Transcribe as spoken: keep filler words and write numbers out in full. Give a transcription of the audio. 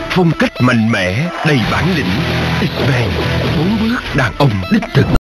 phong cách mạnh mẽ, đầy bản lĩnh. X-Men, bốn bước đàn ông đích thực.